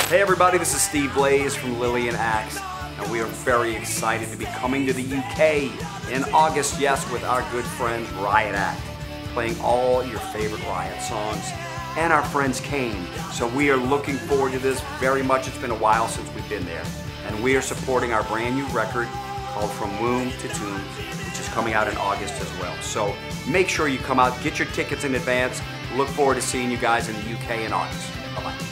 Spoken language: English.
Hey everybody, this is Steve Blaze from Lillian Acts, and we are very excited to be coming to the UK in August, yes, with our good friend Riot Act, playing all your favorite Riot songs, and our friends Kaine. So we are looking forward to this very much. It's been a while since we've been there, and we are supporting our brand new record called From Womb to Tomb, which is coming out in August as well. So make sure you come out, get your tickets in advance. Look forward to seeing you guys in the UK in August. Bye-bye.